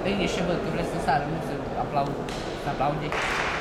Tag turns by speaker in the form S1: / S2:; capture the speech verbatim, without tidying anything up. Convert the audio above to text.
S1: liniște, bă, că vreți să sară, nu să aplaud, să aplaude.